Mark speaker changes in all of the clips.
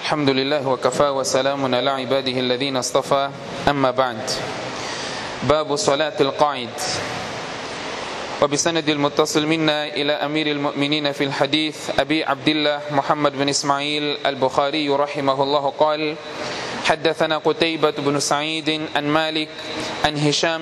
Speaker 1: الحمد لله وكفى وسلام على عباده الذين اصطفى أما بعد. باب صلاة القاعد. وبسند المتصل منا إلى أمير المؤمنين في الحديث أبي عبد الله محمد بن إسماعيل البخاري رحمه الله قال: حدثنا قتيبة بن سعيد عن مالك عن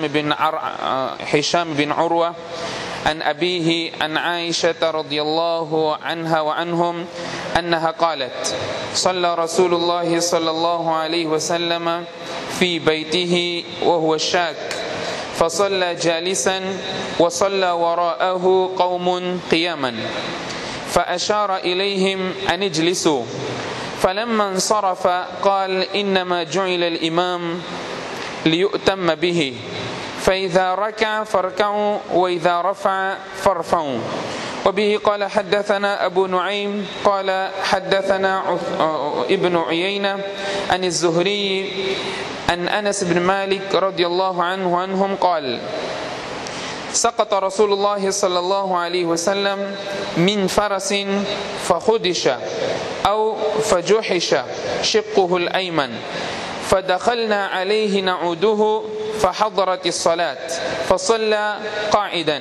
Speaker 1: هشام بن عروة عن أبيه عن عائشة رضي الله عنها وعنهم أنها قالت: صلى رسول الله صلى الله عليه وسلم في بيته وهو شاك، فصلى جالسا وصلى وراءه قوم قياما، فأشار إليهم أن اجلسوا، فلما انصرف قال: إنما جعل الإمام ليؤتم به، فإذا ركع فاركعوا وإذا رفع فارفعوا. وبه قال: حدثنا أبو نعيم قال: حدثنا ابن عيينة عن الزهري عن أنس بن مالك رضي الله عنه عنهم قال: سقط رسول الله صلى الله عليه وسلم من فرس فخدش أو فجحش شقه الأيمن، فدخلنا عليه نعوده فحضرت الصلاة فصلى قاعدا،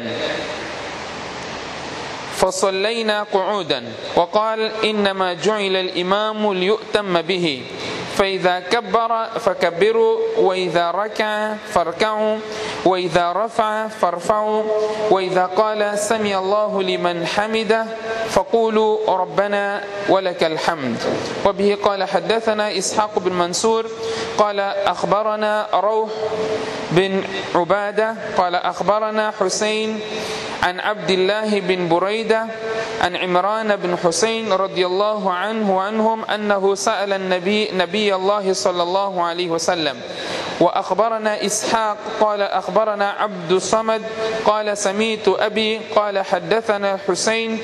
Speaker 1: فصلينا قعودا، وقال: إنما جعل الإمام ليؤتم به، فإذا كبر فكبروا، وإذا ركع فاركعوا، وإذا رفع فارفعوا، وإذا قال سمع الله لمن حمده فقولوا ربنا ولك الحمد. وبه قال: حدثنا إسحاق بن منصور قال: أخبرنا روح بن عبادة قال: أخبرنا حسين عن عبد الله بن بريدة عن عمران بن حسين رضي الله عنه وعنهم أنه سأل نبي الله صلى الله عليه وسلم. وأخبرنا إسحاق قال: أخبرنا عبد الصمد قال: سمعت أبي قال: حدثنا حسين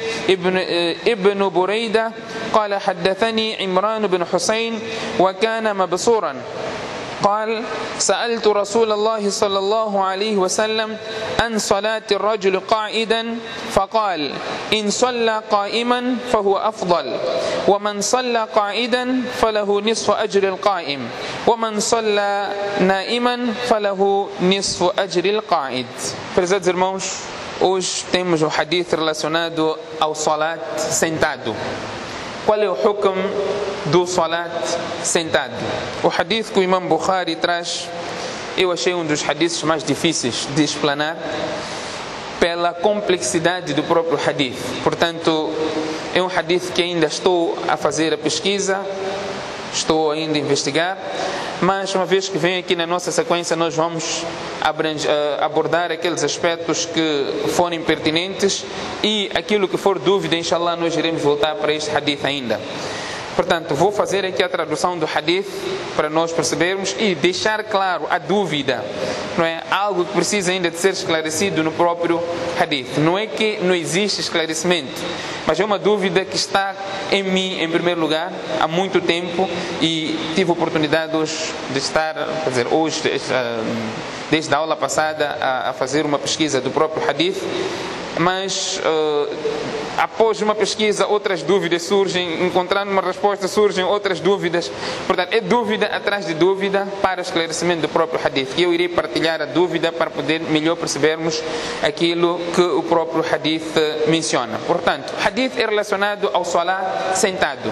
Speaker 1: ابن بريدة قال: حدثني عمران بن حسين وكان مبصورا قال: سألت رسول الله صلى الله عليه وسلم عن صلاة الرجل قاعدا، فقال: إن صلى قائما فهو أفضل، ومن صلى قاعدا فله نصف أجر القائم، ومن صلى نائما فله نصف أجر القاعد. Prezados irmãos, hoje temos o hadith relacionado ao salat sentado. Qual é o hukm do salat sentado? O hadith que o Imam Bukhari traz, eu achei um dos hadiths mais difíceis de explanar pela complexidade do próprio hadith. Portanto, é um hadith que ainda estou a fazer a pesquisa, estou ainda a investigar, mas uma vez que vem aqui na nossa sequência, nós vamos abordar aqueles aspectos que forem pertinentes, e aquilo que for dúvida, inshallah, nós iremos voltar para este hadith ainda. Portanto, vou fazer aqui a tradução do hadith para nós percebermos e deixar claro a dúvida, não é? Algo que precisa ainda de ser esclarecido no próprio hadith. Não é que não existe esclarecimento, mas é uma dúvida que está em mim, em primeiro lugar, há muito tempo, e tive a oportunidade hoje de estar, quer dizer, hoje, desde a aula passada, a fazer uma pesquisa do próprio hadith, mas após uma pesquisa outras dúvidas surgem, encontrando uma resposta surgem outras dúvidas. Portanto, é dúvida atrás de dúvida para o esclarecimento do próprio hadith, e eu irei partilhar a dúvida para poder melhor percebermos aquilo que o próprio hadith menciona. Portanto, hadith é relacionado ao salat sentado.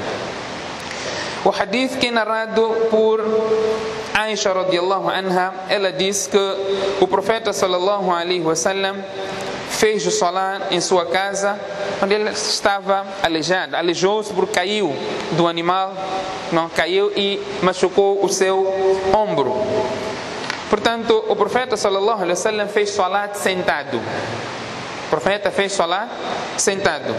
Speaker 1: O hadith que é narrado por Aisha radiyallahu anha, ela diz que o profeta sallallahu alaihi wasallam fez o salat em sua casa, onde ele estava aleijado, aleijou-se porque caiu do animal, não caiu e machucou o seu ombro. Portanto, o profeta sallallahu alaihi wasallam fez salat sentado. O profeta fez salat sentado.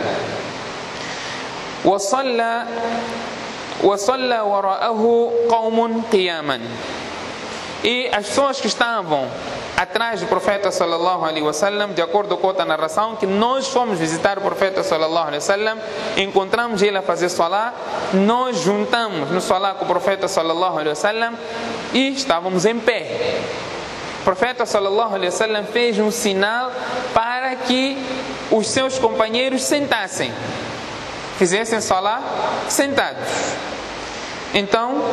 Speaker 1: وصلى وراءه قوم قياما. E as pessoas que estavam atrás do profeta sallallahu alaihi wasallam, de acordo com a narração, que nós fomos visitar o profeta sallallahu alaihi wasallam, encontramos ele a fazer salat, nós juntamos no salat com o profeta sallallahu alaihi wasallam e estávamos em pé. O profeta sallallahu alaihi wasallam fez um sinal para que os seus companheiros sentassem, fizessem salat sentados. Então,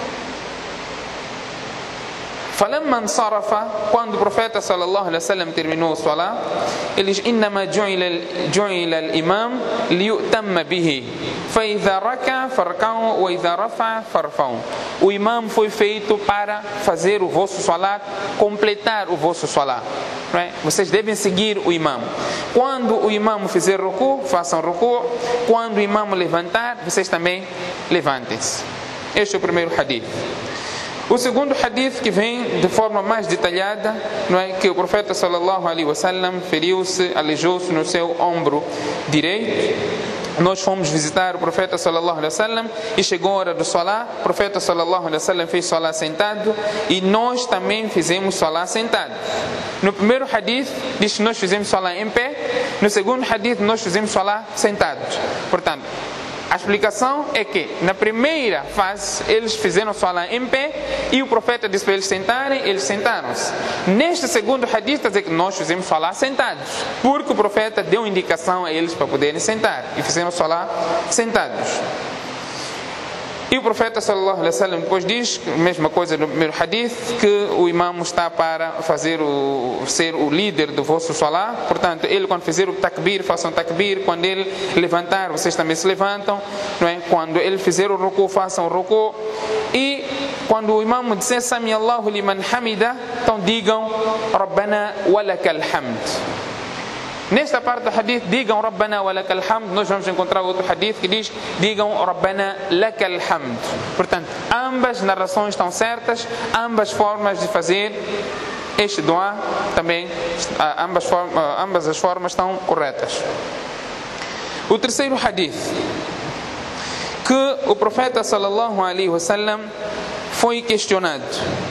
Speaker 1: فلما انصرف, quando o profeta sallallahu alaihi wasallam terminou o salat, ele diz: إنما جعل الإمام ليؤتم به فإذا ركع فاركعوا وإذا رفع فارفعوا. O imam foi feito para fazer o vosso salat, completar o vosso salat. Vocês devem seguir o imam. Quando o imam fizer ruku, façam ruku. Quando o imam levantar, vocês também levantem-se. Este é o primeiro hadith. O segundo hadith, que vem de forma mais detalhada, não é, que o profeta sallallahu alaihi wasallam feriu-se, aleijou-se no seu ombro direito. Nós fomos visitar o profeta sallallahu alaihi wasallam e chegou a hora do salat. O profeta sallallahu alaihi wasallam fez salat sentado e nós também fizemos salat sentado. No primeiro hadith diz que nós fizemos salat em pé. No segundo hadith nós fizemos salat sentados. Portanto, a explicação é que na primeira fase eles fizeram salat em pé e o profeta disse para eles sentarem, eles sentaram-se. Neste segundo hadith está a dizer que nós fizemos salat sentados, porque o profeta deu indicação a eles para poderem sentar e fizeram salat sentados. E o profeta sallallahu alaihi wasallam depois diz, a mesma coisa no primeiro hadith, que o imam está para ser o líder do vosso salat. Portanto, ele quando fizer o takbir, façam takbir. Quando ele levantar, vocês também se levantam, não é? Quando ele fizer o ruku, façam o ruku. E quando o imam disser Sami Allahu liman hamida, então digam Rabbana walakal hamd. Nesta parte do hadith, digam Rabbana wa lakal hamd. Nós vamos encontrar outro hadith que diz: digam Rabbana lakal hamd. Portanto, ambas narrações estão certas, ambas formas de fazer este dua também, ambas as formas estão corretas. O terceiro hadith, que o profeta sallallahu alaihi wasallam foi questionado.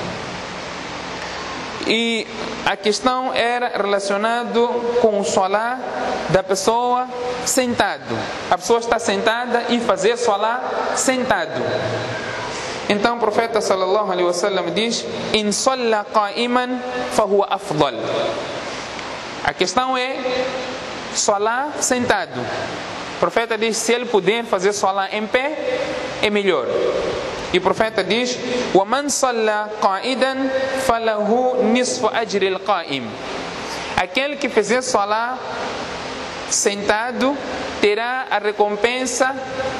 Speaker 1: E a questão era relacionada com o salat da pessoa sentado. A pessoa está sentada e fazer salat sentado. Então o profeta sallallahu alaihi wasallam diz: In salla qa'iman fahuwa afdal. A questão é salat sentado. O profeta diz: se ele puder fazer salat em pé, é melhor. E o profeta diz: وَمَنْ صَلَّى قَائِدًا فَلَهُ نِصْفُ أَجْرِ الْقَائِمِ. Aquele que fizer salat sentado terá a recompensa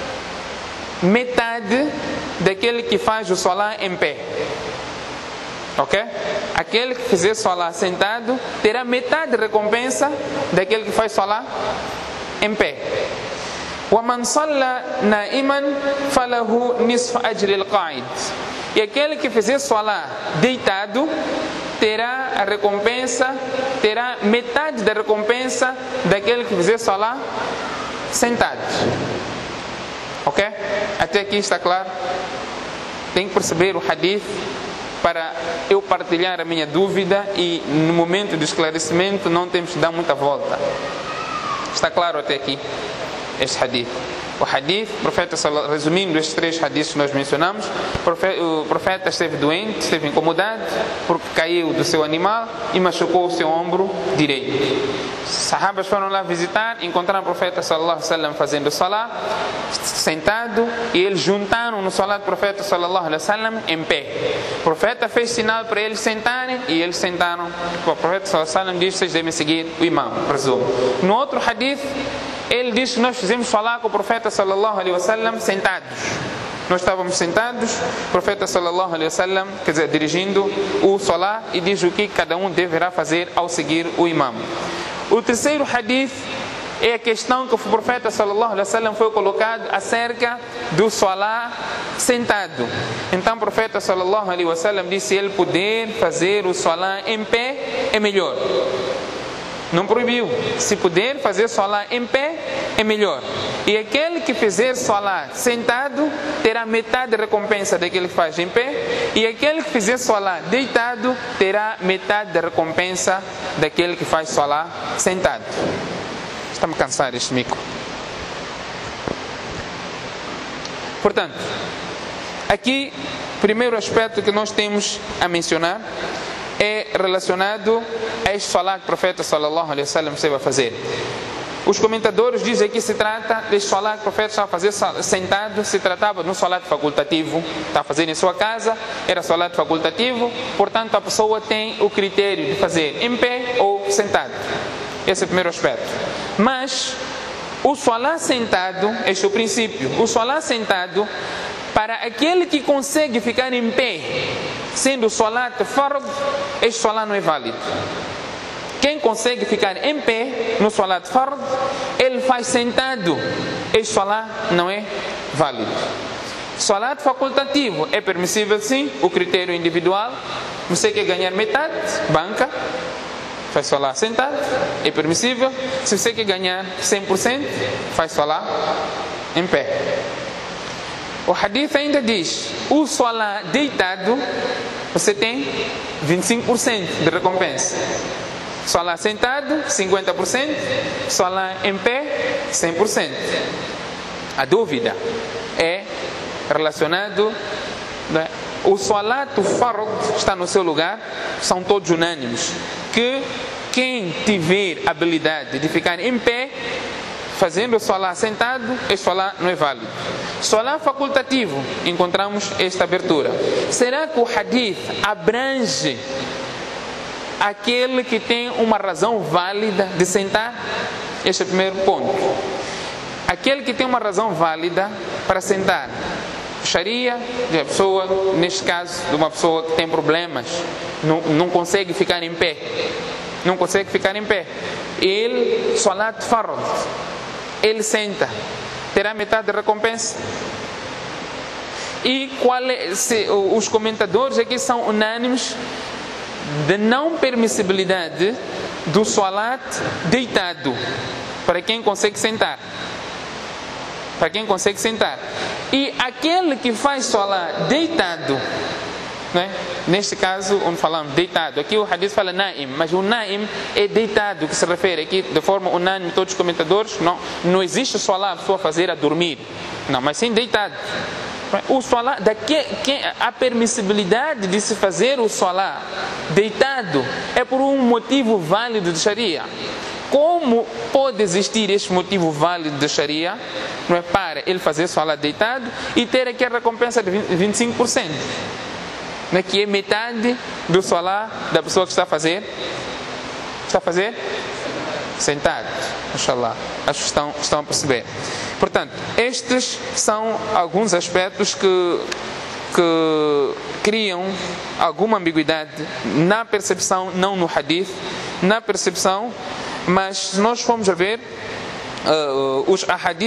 Speaker 1: metade daquele que faz o salat em pé. Ok? Aquele que fizer salat sentado terá metade da recompensa daquele que faz salat em pé. وَمَنْ صَلَّى نَائِمًا فَلَهُ نِصْفُ أَجْرِ الْقَائِدِ. E aquele que fizer salat deitado terá a recompensa, terá metade da recompensa daquele que fizer salat sentado. Ok? Até aqui está claro? Tem que perceber o hadith para eu partilhar a minha dúvida e no momento do esclarecimento não temos que dar muita volta. Está claro até aqui? Este hadith. O hadith, o profeta, resumindo estes três hadiths que nós mencionamos, o profeta esteve doente, esteve incomodado, porque caiu do seu animal e machucou o seu ombro direito. Sahabas foram lá visitar, encontraram o profeta sallallahu alaihi wasallam fazendo salat, sentado, e eles juntaram no salat do profeta sallallahu alaihi wasallam em pé. O profeta fez sinal para eles sentarem e eles sentaram. O profeta sallallahu alaihi wasallam disse: vocês devem seguir o imam, presumo. No outro hadith, ele diz que nós fizemos falar com o profeta sallallahu alaihi wasallam sentados. Nós estávamos sentados, o profeta sallallahu alaihi wasallam, quer dizer, dirigindo o salat, e diz o que cada um deverá fazer ao seguir o imam. O terceiro hadith é a questão que o profeta sallallahu alaihi wasallam foi colocado acerca do salat sentado. Então o profeta sallallahu alaihi wasallam disse: se ele puder fazer o salat em pé, é melhor. Não proibiu. Se puder fazer salat em pé, é melhor. E aquele que fizer salat sentado terá metade da recompensa daquele que faz em pé. E aquele que fizer salat deitado terá metade da recompensa daquele que faz salat sentado. Estamos cansados deste micro. Portanto, aqui, primeiro aspecto que nós temos a mencionar é relacionado a este salat que o profeta sallallahu alaihi wasallam esteve a fazer. Os comentadores dizem que se trata de salat que o profeta estava a fazer sentado, se tratava de um salat facultativo, está a fazer em sua casa, era salat facultativo, portanto a pessoa tem o critério de fazer em pé ou sentado. Esse é o primeiro aspecto. Mas o salat sentado, este é o princípio, o salat sentado, para aquele que consegue ficar em pé, sendo o salat fard, este salat não é válido. Quem consegue ficar em pé no salat fard, ele faz sentado. Este salat não é válido. Salat facultativo é permissível sim, o critério individual. Você quer ganhar metade, banca, faz salat sentado, é permissível. Se você quer ganhar 100%, faz salat em pé. O hadith ainda diz, o salat deitado, você tem 25% de recompensa. Salat sentado, 50%. Salat em pé, 100%. A dúvida é relacionado, né? O salat fard está no seu lugar, são todos unânimes, que quem tiver habilidade de ficar em pé, fazendo o salat sentado, esse salat não é válido. Salat facultativo, encontramos esta abertura. Será que o hadith abrange aquele que tem uma razão válida de sentar? Este é o primeiro ponto. Aquele que tem uma razão válida para sentar. Sharia, de pessoa, neste caso, de uma pessoa que tem problemas, não consegue ficar em pé. Não consegue ficar em pé. Ele, salat fard, ele senta. Terá metade de recompensa? E os comentadores aqui são unânimes de não permissibilidade do salat deitado, para quem consegue sentar. Para quem consegue sentar. E aquele que faz salat deitado, né? Neste caso, onde falamos deitado, aqui o hadith fala naim, mas o naim é deitado, que se refere aqui de forma unânime, todos os comentadores, não existe salat a pessoa fazer a dormir, não, mas sim deitado. O salat, a permissibilidade de se fazer o salat deitado é por um motivo válido de Sharia. Como pode existir este motivo válido de Sharia, não é, para ele fazer o salat deitado e ter aqui a recompensa de 25%, né, que é metade do salat da pessoa que está a fazer sentado. Inshallah, acho que estão a perceber. Portanto, estes são alguns aspectos que criam alguma ambiguidade na percepção, não no hadith, na percepção, mas se nós formos a ver os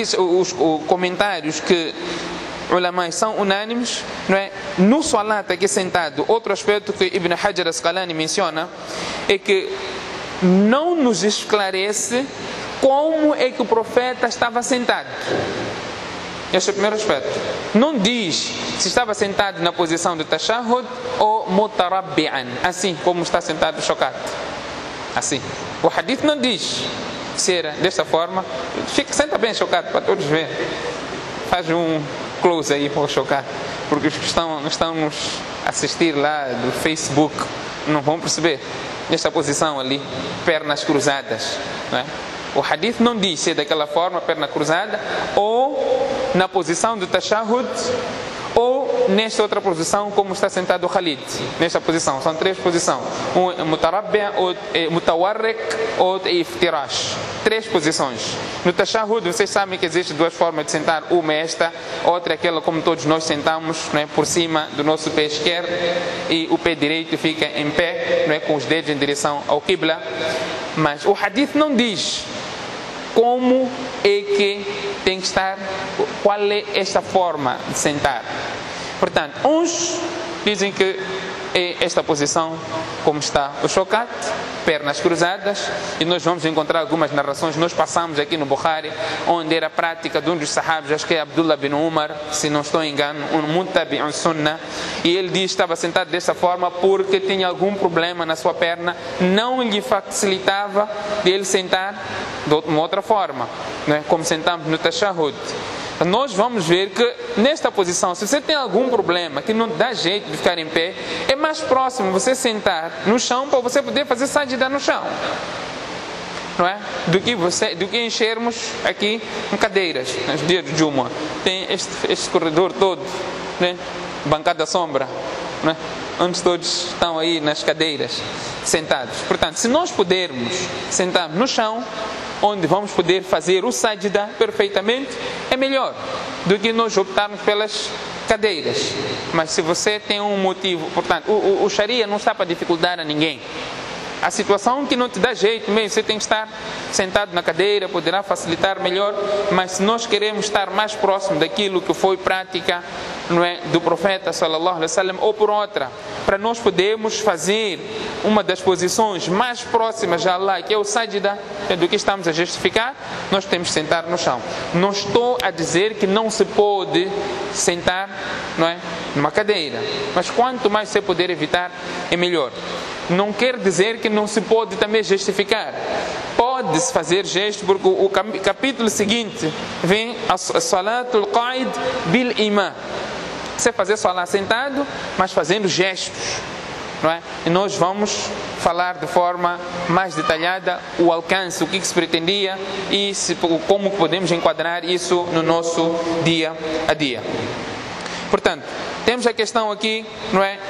Speaker 1: comentários que ulamais são unânimes, não é? No salat aqui sentado, outro aspecto que Ibn Hajar Asqalani menciona é que não nos esclarece como é que o profeta estava sentado. Este é o primeiro aspecto. Não diz se estava sentado na posição de tashahhud ou mutarabbi'an, assim como está sentado o shokat. Assim. O hadith não diz se era desta forma. Senta bem shokat para todos verem. Faz um close aí para o shokat, porque os que estão nos assistir lá do Facebook não vão perceber. Nesta posição ali, pernas cruzadas, não é? O hadith não diz se é daquela forma, perna cruzada, ou na posição do tashahhud, ou nesta outra posição, como está sentado o Khalid. Nesta posição, são três posições: um é mutarabbi', outro é mutawarrik, outro é iftirash. Três posições. No tashahhud, vocês sabem que existem duas formas de sentar: uma é esta, outra é aquela como todos nós sentamos, não é, por cima do nosso pé esquerdo, e o pé direito fica em pé, não é, com os dedos em direção ao Qibla. Mas o hadith não diz como é que tem que estar, qual é esta forma de sentar. Portanto, uns dizem que é esta posição como está o shokat, pernas cruzadas, e nós vamos encontrar algumas narrações. Nós passamos aqui no Bukhari, onde era a prática de um dos sahabas, acho que é Abdullah bin Umar, se não estou engano, um muttabi'un sunnah, e ele diz que estava sentado dessa forma porque tinha algum problema na sua perna, não lhe facilitava de ele sentar de uma outra forma, né? Como sentamos no tashahhud. Nós vamos ver que nesta posição, se você tem algum problema que não dá jeito de ficar em pé, é mais próximo você sentar no chão para você poder fazer sajda no chão. não é? Do que enchermos aqui em cadeiras, nos dias de Juma. Tem este corredor todo, né? Bancada sombra, né? Onde todos estão aí nas cadeiras, sentados. Portanto, se nós pudermos sentar no chão, onde vamos poder fazer o sajda perfeitamente, é melhor do que nós optarmos pelas cadeiras. Mas se você tem um motivo, portanto, o Sharia não está para dificultar a ninguém. A situação que não te dá jeito mesmo, você tem que estar sentado na cadeira, poderá facilitar melhor, mas se nós queremos estar mais próximo daquilo que foi prática, não é, do profeta sallallahu alaihi wasallam, ou por outra, para nós podermos fazer uma das posições mais próximas a Allah, que é o sajda, do que estamos a justificar, nós temos que sentar no chão. Não estou a dizer que não se pode sentar, não é, numa cadeira, mas quanto mais você puder evitar, é melhor. Não quer dizer que não se pode também justificar. Pode-se fazer gesto, porque o capítulo seguinte vem a Salatul Qaid bil Imam. Você fazer salat sentado, mas fazendo gestos, não é? E nós vamos falar de forma mais detalhada o alcance, o que se pretendia e como podemos enquadrar isso no nosso dia a dia. Portanto, temos a questão aqui, não é?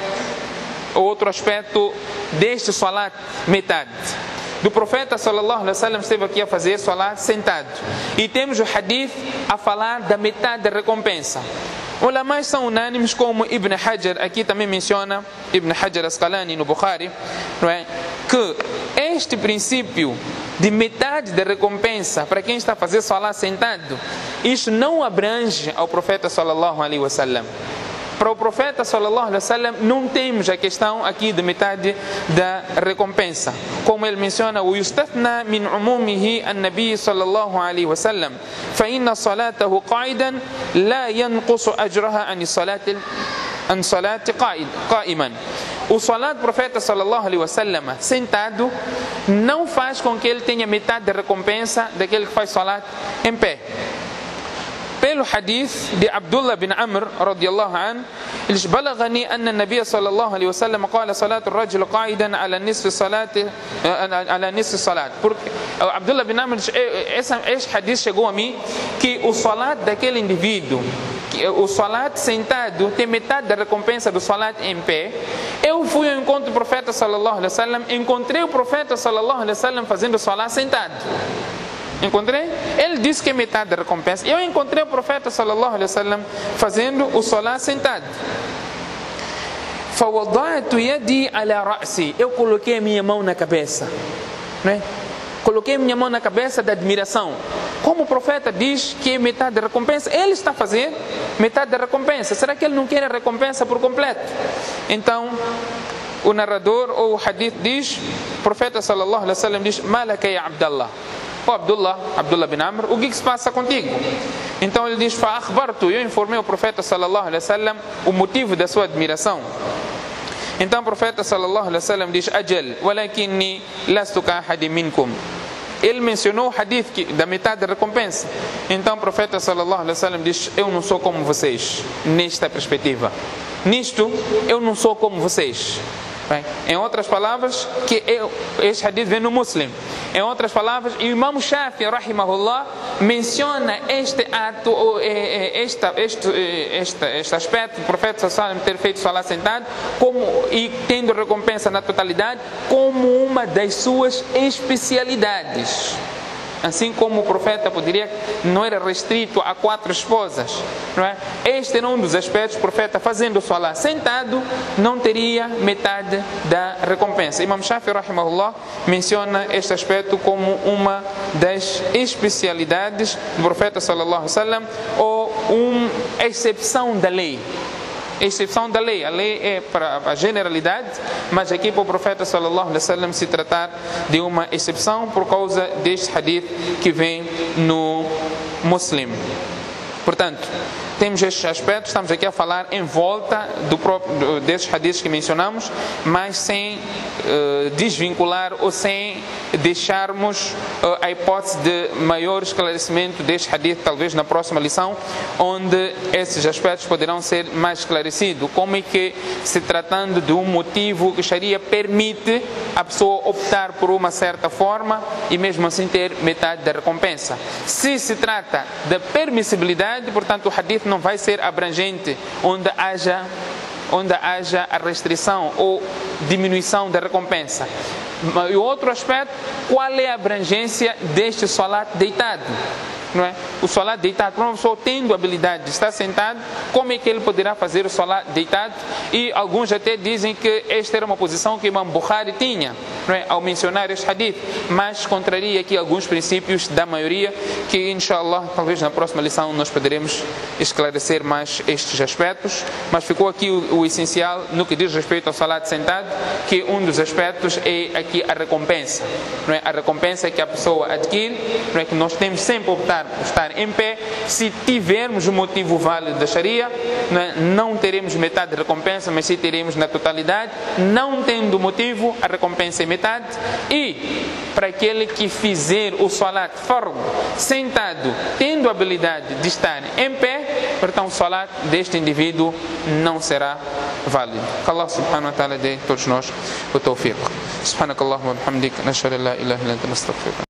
Speaker 1: Outro aspecto deste salat metade. Do profeta sallallahu alaihi wasallam esteve aqui a fazer salat sentado. E temos o hadith a falar da metade da recompensa. Ulamais são unânimes, como Ibn Hajar aqui também menciona, Ibn Hajar Asqalani no Bukhari, não é? Que este princípio de metade da recompensa para quem está a fazer salat sentado, isso não abrange ao profeta sallallahu alaihi wasallam. Para o profeta sallallahu alaihi wasallam não temos a questão aqui de metade da recompensa. Como ele menciona, o yustathna min umumihi an-nabi sallallahu alaihi wasallam, fa inna salatahu qa'idan la yanqusu ajraha an salati qa'iman. O salat do profeta sallallahu alaihi wasallam sentado não faz com que ele tenha metade da recompensa daquele que faz salat em pé. Pelo hadith de Abdullah bin Amr radiyallahu anhu, eles balagani anna an-nabiy sallallahu alaihi wasallam qala salatu ar-rajul qa'idan ala nisfi salati ala nisfi salat. Porque Abdullah bin Amr, esse hadith chegou a mim que o salat daquele indivíduo, o salat sentado tem metade da recompensa do salat em pé. Eu fui ao encontro do profeta sallallahu alaihi wasallam, encontrei o profeta sallallahu alaihi wasallam fazendo salat sentado. Encontrei? Ele disse que é metade da recompensa. Eu encontrei o profeta sallallahu alaihi wasallam fazendo o salat sentado. فَوَضَعْتُ يَدِي عَلَى رَأْسِي. Eu coloquei a minha mão na cabeça, né? Coloquei a minha mão na cabeça da admiração. Como o profeta diz que é metade da recompensa, ele está a fazer metade da recompensa. Será que ele não quer a recompensa por completo? Então, o narrador ou o hadith diz, o profeta sallallahu alaihi wasallam diz: "Malaka ya Abdullah." Oh, Abdullah bin Amr, o que se passa contigo? Então ele diz: "Fa akhbartu." Eu informei o profeta sallallahu alaihi wasallam o motivo da sua admiração. Então o profeta sallallahu alaihi wasallam diz: "Ajal, walakinni lastu ka ahadin minkum." Ele mencionou o hadith da metade da recompensa. Então o profeta sallallahu alaihi wasallam diz: "Eu não sou como vocês nesta perspectiva. Nisto eu não sou como vocês." Bem, em outras palavras, este hadith vem no Muslim. Em outras palavras, o Imam Shafi, rahimahullah, menciona este ato, este aspecto do profeta sallallahu alaihi wasallam ter feito salat sentado e tendo recompensa na totalidade, como uma das suas especialidades. Assim como o profeta não era restrito a 4 esposas, não é? Este era um dos aspectos. O profeta fazendo o salat sentado não teria metade da recompensa. Imam Shafi rahimahullah menciona este aspecto como uma das especialidades do profeta sallallahu alaihi wasallam, ou uma exceção da lei. Exceção da lei. A lei é para a generalidade, mas aqui para o profeta sallallahu alaihi wasallam se tratar de uma exceção por causa deste hadith que vem no Muslim. Portanto, temos estes aspectos, estamos aqui a falar em volta destes hadiths que mencionamos, mas sem desvincular ou sem deixarmos a hipótese de maior esclarecimento deste hadith, talvez na próxima lição, onde esses aspectos poderão ser mais esclarecidos. Como é que, se tratando de um motivo que a Sharia permite, a pessoa optar por uma certa forma e mesmo assim ter metade da recompensa. Se se trata de permissibilidade, portanto o hadith não vai ser abrangente onde haja a restrição ou diminuição da recompensa. E outro aspecto, qual é a abrangência deste salat deitado? Não é? O salat deitado, para uma pessoa tendo a habilidade de estar sentado, como é que ele poderá fazer o salat deitado? E alguns até dizem que esta era uma posição que Imam Bukhari tinha, não é? Ao mencionar este hadith, mas contraria aqui alguns princípios da maioria, que inshallah, talvez na próxima lição nós poderemos esclarecer mais estes aspectos, mas ficou aqui o essencial no que diz respeito ao salat sentado, que um dos aspectos é aqui a recompensa, não é? A recompensa que a pessoa adquire, não é? Que nós temos sempre optar por estar em pé. Se tivermos um motivo válido da Sharia, não teremos metade da recompensa, mas sim teremos na totalidade. Não tendo motivo, a recompensa é metade. E para aquele que fizer o salat fard sentado, tendo a habilidade de estar em pé, então o salat deste indivíduo não será válido. Que Allah subhanahu wa ta'ala dê a todos nós o tawfiq. Subhanakallahumma wa bihamdik, nashhadu an la ilaha illa anta, nastaghfiruka.